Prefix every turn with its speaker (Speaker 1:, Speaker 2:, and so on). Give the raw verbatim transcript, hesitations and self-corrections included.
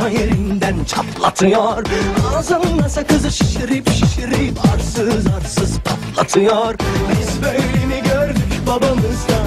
Speaker 1: orta yerinden çatlatıyor. Ağzına sakızı şişirip şişirip arsız arsız patlatıyor. Biz böyle mi gördük babamızdan?